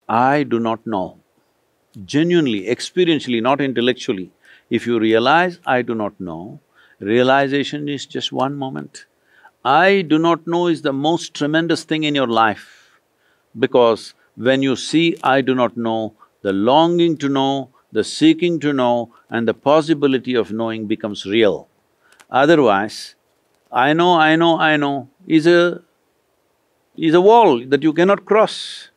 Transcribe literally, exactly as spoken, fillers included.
I do not know. Genuinely, experientially, not intellectually. If you realize, I do not know, realization is just one moment. I do not know is the most tremendous thing in your life, because when you see I do not know, the longing to know, the seeking to know and the possibility of knowing becomes real. Otherwise, I know, I know, I know is a… is a wall that you cannot cross.